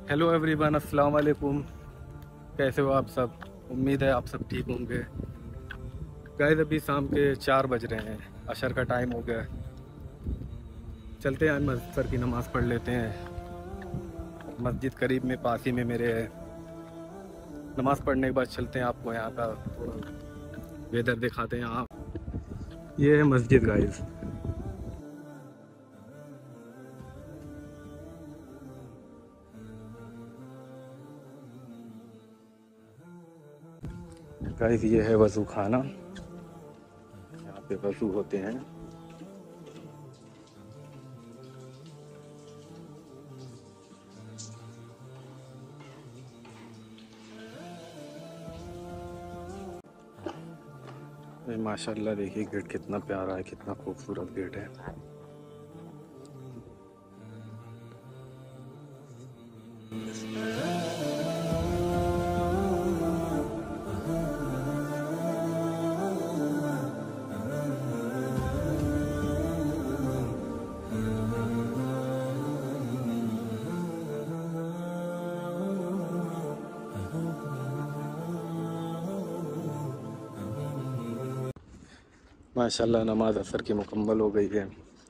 Hello everyone, अस्सलाम वालेकुम। कैसे हो आप सब? उम्मीद है आप सब ठीक होंगे। गाइस अभी शाम के 4 बज रहे हैं, अशर का टाइम हो गया है। चलते हैं मस्जिद की नमाज़ पढ़ लेते हैं। मस्जिद करीब में पास ही में मेरे है। नमाज़ पढ़ने के बाद चलते हैं, आपको यहाँ का वेदर दिखाते हैं। आप ये है मस्जिद गाइस। गाइस ये है वज़ू खाना, यहाँ पे वज़ू होते हैं। माशाल्लाह देखिए गेट कितना प्यारा है, कितना खूबसूरत गेट है। माशाल्लाह नमाज असर की मुकम्मल हो गई है।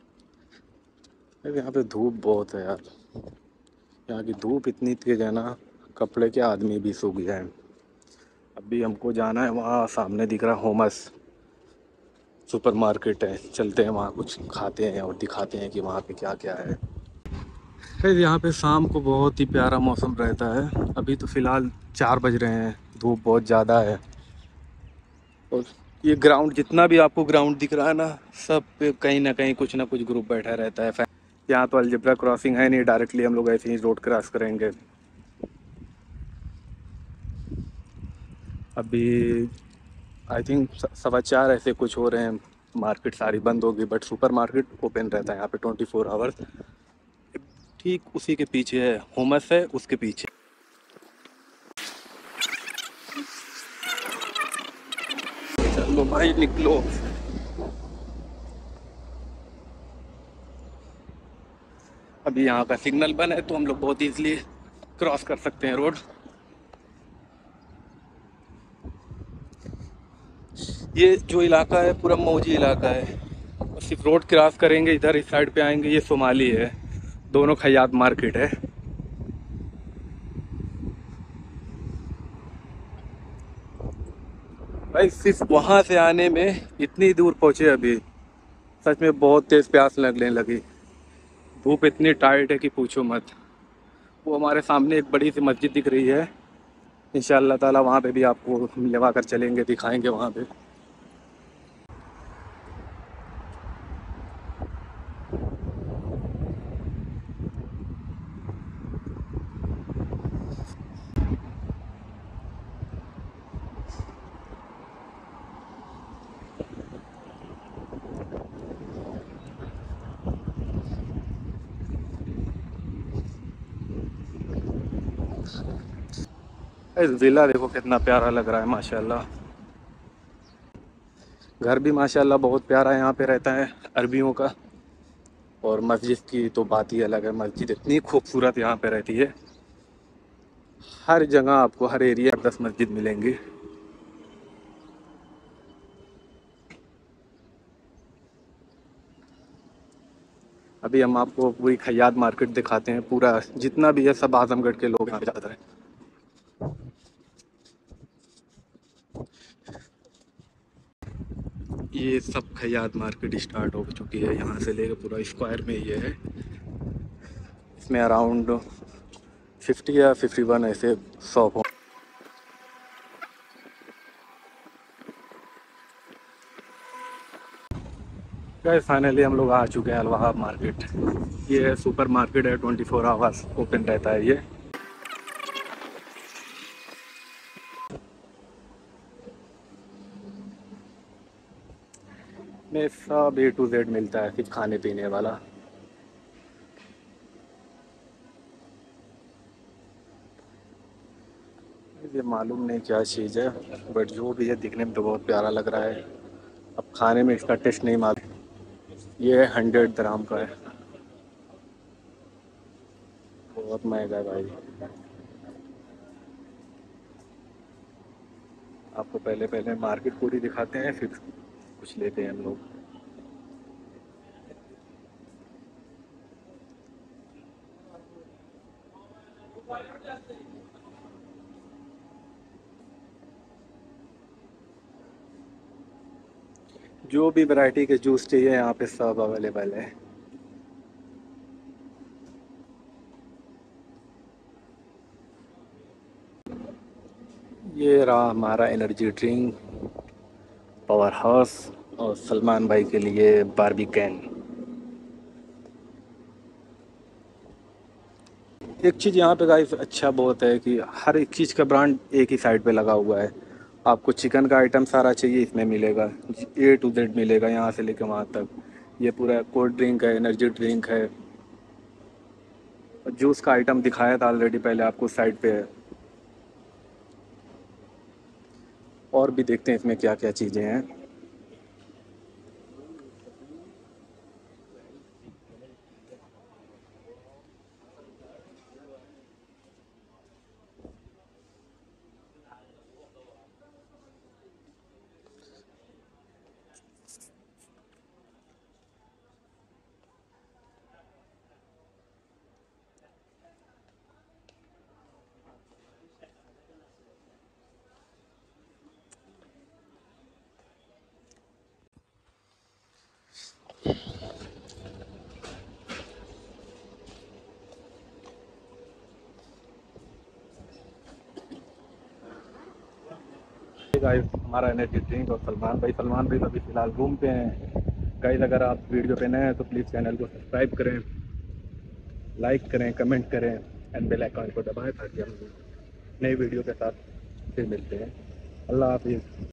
यहाँ पे धूप बहुत है यार, यहाँ की धूप इतनी तेज है ना, कपड़े के आदमी भी सूख गया है। अभी हमको जाना है, वहाँ सामने दिख रहा होमस सुपर मार्केट है, चलते हैं वहाँ, कुछ खाते हैं और दिखाते हैं कि वहाँ पे क्या क्या है। फिर यहाँ पे शाम को बहुत ही प्यारा मौसम रहता है। अभी तो फ़िलहाल 4 बज रहे हैं, धूप बहुत ज़्यादा है। और ये ग्राउंड, जितना भी आपको ग्राउंड दिख रहा है ना, सब पे कहीं ना कहीं कुछ ना कुछ ग्रुप बैठा रहता है। यहाँ तो अलजेब्रा क्रॉसिंग है नहीं, डायरेक्टली हम लोग ऐसे ही रोड क्रॉस करेंगे। अभी आई थिंक 4:15 ऐसे कुछ हो रहे हैं। मार्केट सारी बंद होगी, बट सुपर मार्केट ओपन रहता है यहाँ पे 24 आवर्स। ठीक उसी के पीछे है होमस, है उसके पीछे। चलो भाई निकलो। अभी यहाँ का सिग्नल बंद है तो हम लोग बहुत इजीली क्रॉस कर सकते हैं रोड। ये जो इलाका है पूरा मौजी इलाका है। और सिर्फ रोड क्रॉस करेंगे, इधर इस साइड पे आएंगे, ये सोमाली है। दोनों खयात मार्केट है। भाई सिर्फ वहां से आने में इतनी दूर पहुंचे अभी, सच में बहुत तेज प्यास लगने लगी। धूप इतनी टाइट है कि पूछो मत। वो हमारे सामने एक बड़ी सी मस्जिद दिख रही है, इंशाअल्लाह ताला वहाँ पे भी आपको लेवा कर चलेंगे, दिखाएंगे वहाँ पे। ज़िला देखो कितना प्यारा लग रहा है माशाल्लाह। घर भी माशाल्लाह बहुत प्यारा यहाँ पे रहता है अरबियों का। और मस्जिद की तो बात ही अलग है, मस्जिद इतनी खूबसूरत यहाँ पे रहती है। हर जगह आपको, हर एरिया में 10 मस्जिद मिलेंगी। अभी हम आपको पूरी खयात मार्केट दिखाते हैं, पूरा जितना भी है सब आजमगढ़ के लोग यहाँ ज़्यादा हैं। ये सब खयात मार्केट स्टार्ट हो चुकी है, यहाँ से लेकर पूरा स्क्वायर में ये है। इसमें अराउंड 50 या 51 ऐसे शॉप हो। गए फाइनली हम लोग आ चुके हैं अलवाहाब मार्केट। ये है सुपर मार्केट है, 24 आवर्स ओपन रहता है ये। में सब A to Z मिलता है, सिर्फ खाने पीने वाला। ये मालूम नहीं क्या चीज़ है, बट जो भी है दिखने में तो बहुत प्यारा लग रहा है। अब खाने में इसका टेस्ट नहीं मालूम। ये 100 दराम का है, बहुत बहुत महंगा है भाई। आपको पहले पहले मार्केट पूरी दिखाते हैं, फिर कुछ लेते हैं हम लोग। जो भी वैरायटी के जूस चाहिए यहाँ पे सब अवेलेबल है। ये रहा हमारा एनर्जी ड्रिंक पावर हाउस, और सलमान भाई के लिए बारबीकैन। एक चीज़ यहाँ पे गाइस अच्छा बहुत है कि हर एक चीज़ का ब्रांड एक ही साइड पे लगा हुआ है। आपको चिकन का आइटम सारा चाहिए इसमें मिलेगा, A to Z मिलेगा यहाँ से लेकर वहाँ तक। ये पूरा कोल्ड ड्रिंक है, एनर्जी ड्रिंक है, जूस का आइटम दिखाया था ऑलरेडी पहले आपको, साइड पे है। और भी देखते हैं इसमें क्या क्या चीज़ें हैं। गाइस हमारा एनर्जी ड्रिंक और सलमान भाई तो अभी फ़िलहाल रूम पे हैं। गाइस अगर आप वीडियो पे नए हैं तो प्लीज़ चैनल को सब्सक्राइब करें, लाइक करें, कमेंट करें एंड बेल आइकन को दबाएं ताकि हम नई वीडियो के साथ फिर मिलते हैं। अल्लाह हाफिज़।